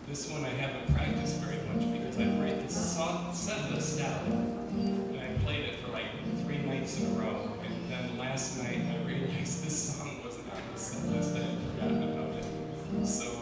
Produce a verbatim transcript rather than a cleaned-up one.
This one I haven't practiced very much because I write the song, set list out, and I played it for like three nights in a row. And then last night I realized this song wasn't on the set list. I had forgotten about it. So